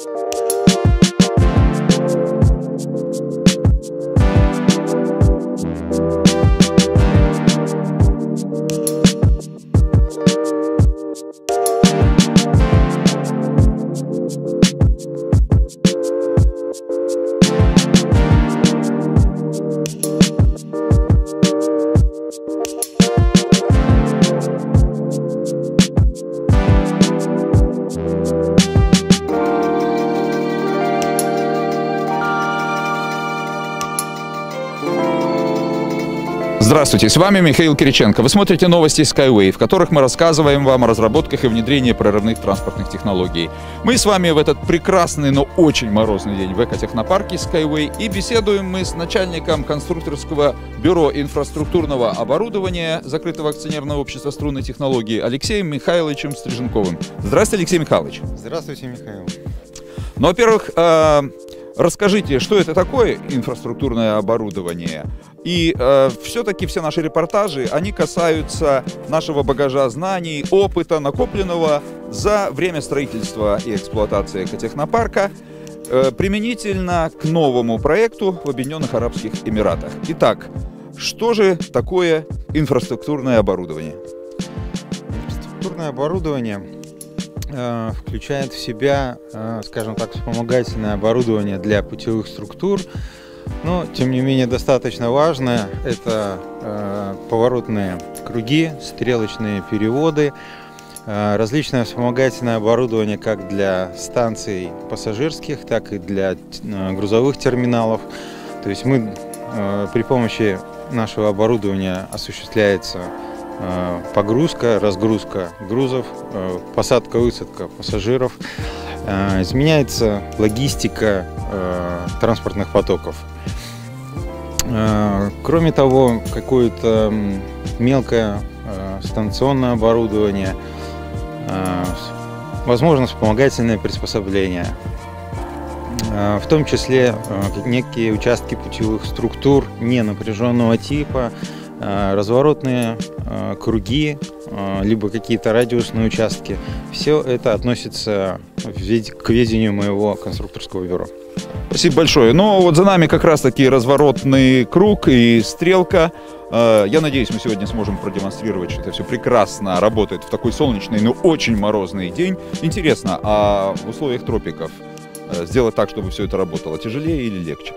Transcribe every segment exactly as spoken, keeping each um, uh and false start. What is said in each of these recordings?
Здравствуйте, с вами Михаил Кириченко. Вы смотрите новости Skyway, в которых мы рассказываем вам о разработках и внедрении прорывных транспортных технологий. Мы с вами в этот прекрасный, но очень морозный день в экотехнопарке Skyway, и беседуем мы с начальником конструкторского бюро инфраструктурного оборудования закрытого акционерного общества «Струнные технологии» Алексеем Михайловичем Стриженковым. Здравствуйте, Алексей Михайлович. Здравствуйте, Михаил. Ну, во-первых, расскажите, что это такое инфраструктурное оборудование? И э, все-таки все наши репортажи, они касаются нашего багажа знаний, опыта, накопленного за время строительства и эксплуатации экотехнопарка, э, применительно к новому проекту в Объединенных Арабских Эмиратах. Итак, что же такое инфраструктурное оборудование? Инфраструктурное оборудование э, включает в себя, э, скажем так, вспомогательное оборудование для путевых структур. Но, тем не менее, достаточно важно – это э, поворотные круги, стрелочные переводы, э, различное вспомогательное оборудование как для станций пассажирских, так и для э, грузовых терминалов. То есть мы э, при помощи нашего оборудования осуществляется э, погрузка, разгрузка грузов, э, посадка-высадка пассажиров, э, изменяется логистика э, транспортных потоков. Кроме того, какое-то мелкое станционное оборудование, возможно, вспомогательные приспособления, в том числе некие участки путевых структур ненапряженного типа, разворотные круги, либо какие-то радиусные участки. Все это относится к ведению моего конструкторского бюро. Спасибо большое. Ну вот за нами как раз таки разворотный круг и стрелка. Я надеюсь, мы сегодня сможем продемонстрировать, что это все прекрасно работает в такой солнечный, но очень морозный день. Интересно, а в условиях тропиков сделать так, чтобы все это работало, тяжелее или легче?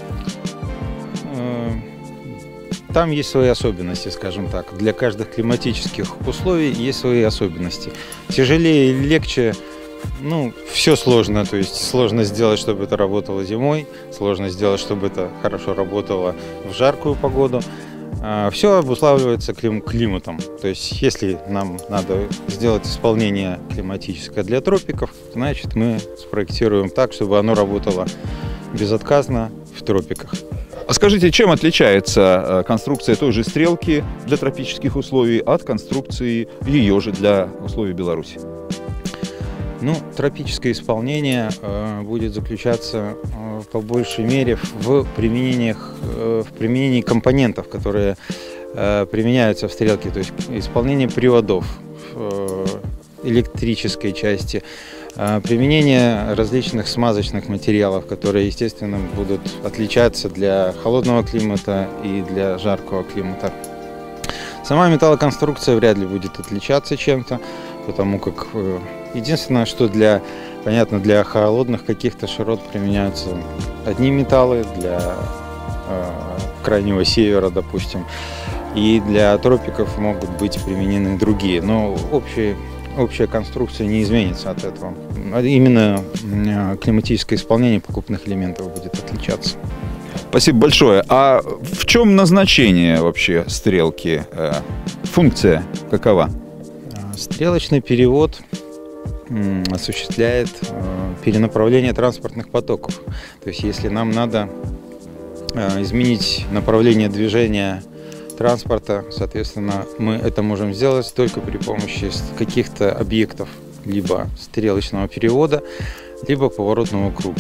Там есть свои особенности, скажем так. Для каждых климатических условий есть свои особенности. Тяжелее или легче, ну, все сложно. То есть сложно сделать, чтобы это работало зимой, сложно сделать, чтобы это хорошо работало в жаркую погоду. Все обуславливается клим климатом. То есть если нам надо сделать исполнение климатическое для тропиков, значит мы спроектируем так, чтобы оно работало безотказно в тропиках. А скажите, чем отличается конструкция той же стрелки для тропических условий от конструкции ее же для условий Беларуси? Ну, тропическое исполнение э, будет заключаться э, по большей мере в применениях, э, в применении компонентов, которые э, применяются в стрелке, то есть исполнение приводов э, электрической части, э, применение различных смазочных материалов, которые, естественно, будут отличаться для холодного климата и для жаркого климата. Сама металлоконструкция вряд ли будет отличаться чем-то, потому как э, единственное, что для, понятно, для холодных каких-то широт применяются одни металлы, для э, крайнего севера, допустим, и для тропиков могут быть применены другие, но общие, общая конструкция не изменится от этого. Именно э, климатическое исполнение покупных элементов будет отличаться. Спасибо большое. А в чем назначение вообще стрелки? Функция какова? Стрелочный перевод осуществляет перенаправление транспортных потоков. То есть если нам надо изменить направление движения транспорта, соответственно, мы это можем сделать только при помощи каких-то объектов, либо стрелочного перевода, либо поворотного круга.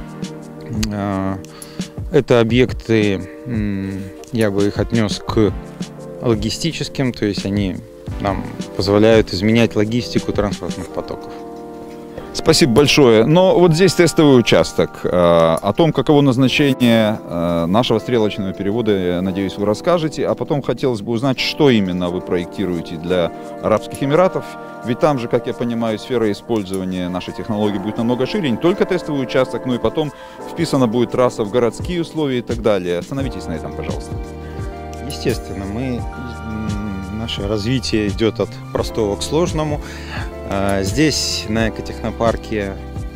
Это объекты, я бы их отнес к логистическим, то есть они нам позволяют изменять логистику транспортных потоков. Спасибо большое. Но вот здесь тестовый участок. О том, каково назначение нашего стрелочного перевода, я надеюсь, вы расскажете. А потом хотелось бы узнать, что именно вы проектируете для Арабских Эмиратов. Ведь там же, как я понимаю, сфера использования нашей технологии будет намного шире. Не только тестовый участок, но и потом вписана будет трасса в городские условия и так далее. Остановитесь на этом, пожалуйста. Естественно, мы, наше развитие идет от простого к сложному. Здесь, на экотехнопарке,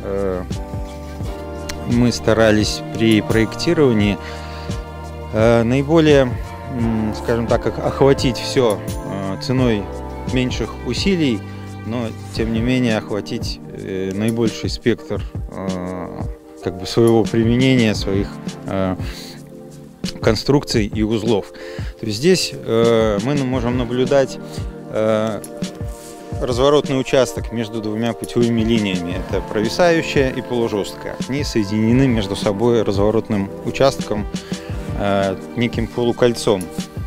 мы старались при проектировании наиболее, скажем так, охватить все ценой меньших усилий, но тем не менее охватить наибольший спектр как бы своего применения, своих конструкций и узлов. То есть здесь мы можем наблюдать разворотный участок между двумя путевыми линиями. Это провисающая и полужесткая. Они соединены между собой разворотным участком, э, неким полукольцом.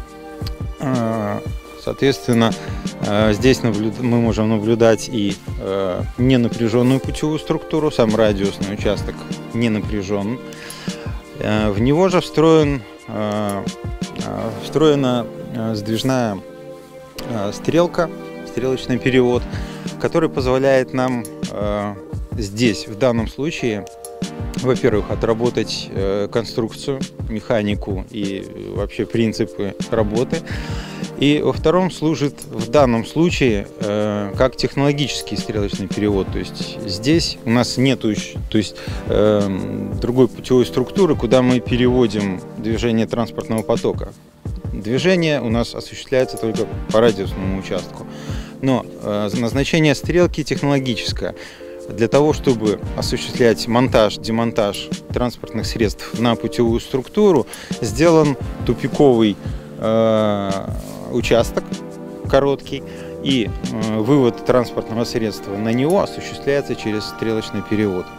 Э, соответственно, э, здесь наблюд... мы можем наблюдать и э, ненапряженную путевую структуру, сам радиусный участок не напряжен. Э, в него же встроен, э, э, встроена э, сдвижная э, стрелка, стрелочный перевод, который позволяет нам э, здесь, в данном случае, во-первых, отработать э, конструкцию, механику и вообще принципы работы. И во-втором, служит в данном случае э, как технологический стрелочный перевод. То есть здесь у нас нет то есть, э, другой путевой структуры, куда мы переводим движение транспортного потока. Движение у нас осуществляется только по радиусному участку. Но э, назначение стрелки технологическое. Для того, чтобы осуществлять монтаж, демонтаж транспортных средств на путевую структуру, сделан тупиковый э, участок, короткий, и э, вывод транспортного средства на него осуществляется через стрелочный перевод.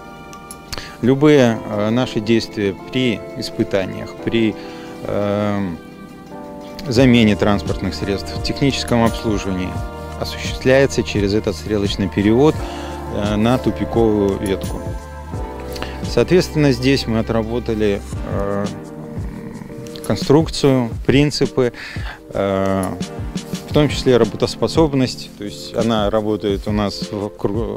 Любые э, наши действия при испытаниях, при э, замене транспортных средств, техническом обслуживании осуществляется через этот стрелочный перевод э, на тупиковую ветку. Соответственно, здесь мы отработали э, конструкцию, принципы, э, в том числе работоспособность. То есть она работает у нас в,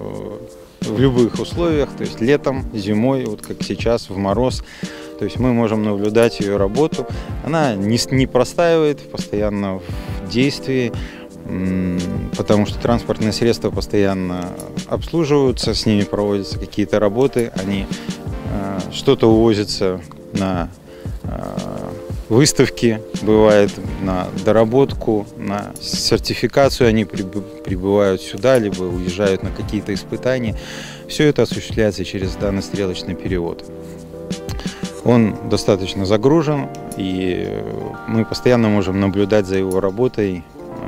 в любых условиях, то есть летом, зимой, вот как сейчас, в мороз. То есть мы можем наблюдать ее работу. Она не, не простаивает, постоянно в действии, потому что транспортные средства постоянно обслуживаются, с ними проводятся какие-то работы, они э, что-то увозятся на э, выставки, бывает на доработку, на сертификацию, они прибывают сюда, либо уезжают на какие-то испытания. Все это осуществляется через данный стрелочный перевод. Он достаточно загружен, и мы постоянно можем наблюдать за его работой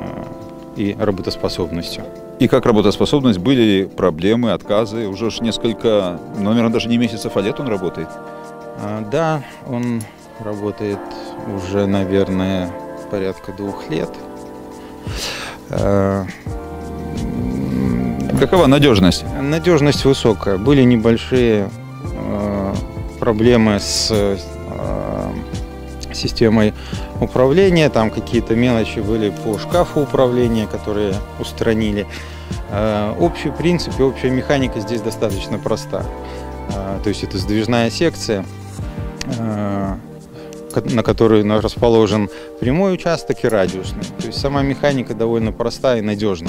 и работоспособностью. И как работоспособность, были ли проблемы, отказы? Уже ж несколько, наверное, даже не месяцев, а лет он работает? А, да, он работает уже, наверное, порядка двух лет. А, Какова надежность? Надежность высокая. Были небольшие а, проблемы с а, системой управления, там какие-то мелочи были по шкафу управления, которые устранили. Общий принцип и общая механика здесь достаточно проста. То есть это сдвижная секция, на которой расположен прямой участок и радиусный. То есть сама механика довольно проста и надежна.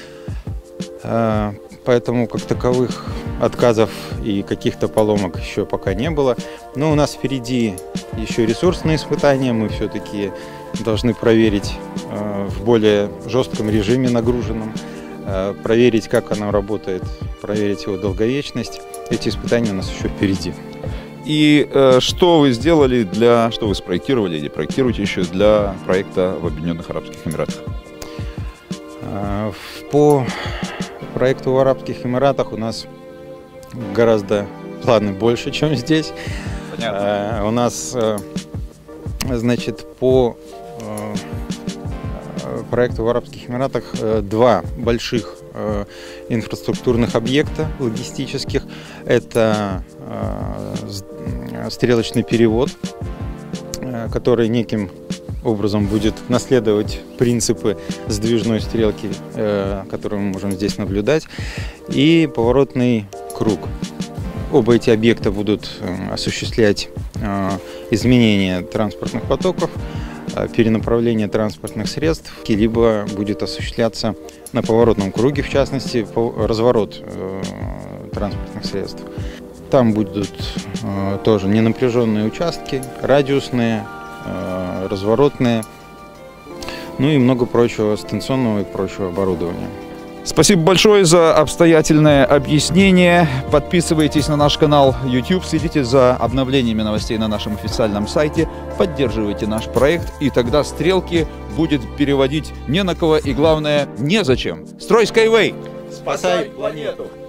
Поэтому как таковых отказов и каких-то поломок еще пока не было. Но у нас впереди еще ресурсные испытания. Мы все-таки должны проверить э, в более жестком режиме нагруженном, э, проверить, как оно работает, проверить его долговечность. Эти испытания у нас еще впереди. И э, что вы сделали для, что вы спроектировали или проектируете еще для проекта в Объединенных Арабских Эмиратах? Э, по проекту в Арабских Эмиратах у нас гораздо планы больше, чем здесь. Понятно. Uh, у нас, uh, значит, по uh, проекту в Арабских Эмиратах uh, два больших э, инфраструктурных объекта логистических. Это э, стрелочный перевод, э, который неким образом будет наследовать принципы сдвижной стрелки, э, которую мы можем здесь наблюдать, и поворотный круг. Оба эти объекта будут э, осуществлять э, изменение транспортных потоков, э, перенаправление транспортных средств, либо будет осуществляться на поворотном круге, в частности, по, разворот э, транспортных средств. Там будут э, тоже ненапряженные участки, радиусные, разворотные, ну и много прочего станционного и прочего оборудования. Спасибо большое за обстоятельное объяснение. Подписывайтесь на наш канал YouTube, следите за обновлениями новостей на нашем официальном сайте, поддерживайте наш проект, и тогда стрелки будет переводить не на кого и, главное, незачем. Строй Skyway! Спасай планету!